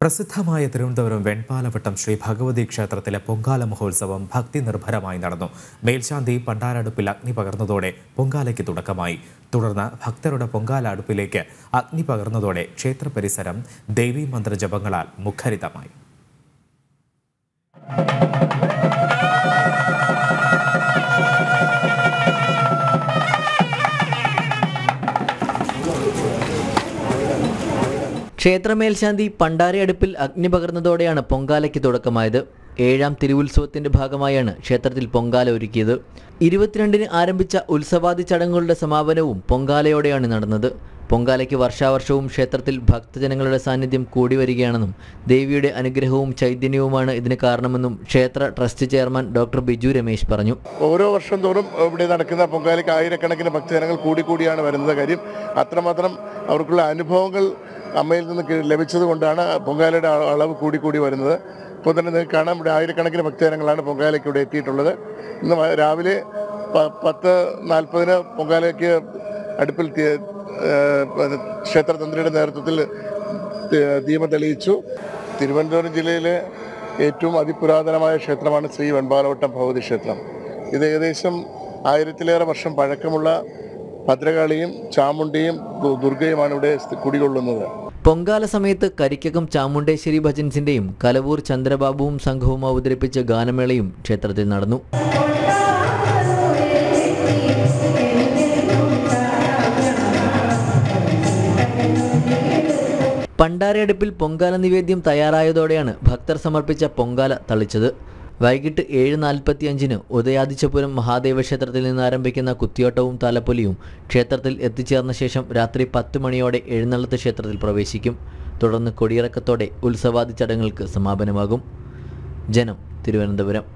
പ്രസിദ്ധമായ തിരുവനന്തപുരം വെൺപാലവട്ടം ശ്രീ ഭഗവതി ക്ഷേത്രത്തിലെ പൊങ്കാല മഹോത്സവം ഭക്തി നിർഭരമായി നടന്നു. മേൽശാന്തി പണ്ടാരടുപ്പിൽ അഗ്നി പകർന്നതോടെ പൊങ്കാലയ്ക്ക് തുടക്കമായി. തുടർന്ന് ഭക്തരുടെ പൊങ്കാല അടുപ്പിലേക്ക് അഗ്നി പകർന്നതോടെ ക്ഷേത്ര പരിസരം ദേവീ മന്ത്രജപങ്ങളാൽ മുഖരിതമായി. ക്ഷേത്രമേൽശാന്തി പണ്ടാര അടുപ്പിൽ അഗ്നി പകർന്നതോടെയാണ് പൊങ്കാലയ്ക്ക് തുടക്കമായത്. 7ാം തിരുവുത്സവത്തിന്റെ ഭാഗമായാണ് ക്ഷേത്രത്തിൽ പൊങ്കാല ഒരുക്കിയത്. 22-ന് ആരംഭിച്ച ഉത്സവാദി ചടങ്ങുകളുടെ സമാപനവും പൊങ്കാലയോടെയാണ് നടന്നത്. പൊങ്കാലയ്ക്ക് വർഷാവർഷവും ക്ഷേത്രത്തിൽ ഭക്തജനങ്ങളുടെ സാന്നിധ്യം കൂടി വരികയാണെന്നും ദേവിയുടെ അനുഗ്രഹവും ചൈതന്യവുമാണ് ഇതിന് കാരണമെന്നും ക്ഷേത്ര trust chairman doctor Biju Ramesh പറഞ്ഞു. ഓരോ വർഷം തോറും ഇവിടെ നടക്കുന്ന പൊങ്കാലയ്ക്ക് ആയിരക്കണക്കിന് ഭക്തജനങ്ങൾ കൂടിയാണ് വരുന്നത്. കാര്യം അത്രമാത്രം അവർക്കുള്ള അനുഭവങ്ങൾ അമ്മയിൽ നിന്ന് ലഭിച്ചതുകൊണ്ടാണ് പൊങ്കാലയുടെ അളവ് കൂടി വരുന്നത്. ഇപ്പോൾ തന്നെ നിങ്ങൾക്ക് കാണാം, ഇവിടെ ആയിരക്കണക്കിന് ഭക്തജനങ്ങളാണ് പൊങ്കാലയ്ക്ക് ഇവിടെ എത്തിയിട്ടുള്ളത്. ഇന്ന് രാവിലെ 10:40-ന് പൊങ്കാലയ്ക്ക് അടുപ്പിൽ ക്ഷേത്രതന്ത്രിയുടെ നേതൃത്വത്തിൽ ദീപം തെളിയിച്ചു. തിരുവനന്തപുരം ജില്ലയിലെ ഏറ്റവും അതിപുരാതനമായ ക്ഷേത്രമാണ് ശ്രീ വെൺപാലവട്ടം ഭഗവതി ക്ഷേത്രം. ഇത് ഏകദേശം 1000-ലേറെ വർഷം പഴക്കമുള്ള ഭദ്രകാളിയും ചാമുണ്ടിയും ദുർഗയുമാണ് ഇവിടെ കുടികൊള്ളുന്നത്. പൊങ്കാല സമയത്ത് കരിക്കകം ചാമുണ്ടേശ്വരി ഭജൻസിന്റെയും കലവൂർ ചന്ദ്രബാബുവും സംഘവും അവതരിപ്പിച്ച ഗാനമേളയും ക്ഷേത്രത്തിൽ നടന്നു. പണ്ടാരയടുപ്പിൽ പൊങ്കാല നിവേദ്യം തയ്യാറായതോടെയാണ് ഭക്തർ സമർപ്പിച്ച പൊങ്കാല തളിച്ചത്. വൈകിട്ട് 7:45-ന് ഉദയാദിച്ചപുരം മഹാദേവ ക്ഷേത്രത്തിൽ നിന്ന് ആരംഭിക്കുന്ന കുത്തിയോട്ടവും താലപ്പൊലിയും ക്ഷേത്രത്തിൽ എത്തിച്ചേർന്ന ശേഷം രാത്രി 10 മണിയോടെ എഴുന്നള്ളത്ത് ക്ഷേത്രത്തിൽ പ്രവേശിക്കും. തുടർന്ന് കൊടിയിറക്കത്തോടെ ഉത്സവാദി ചടങ്ങുകൾക്ക് സമാപനമാകും. ജനം, തിരുവനന്തപുരം.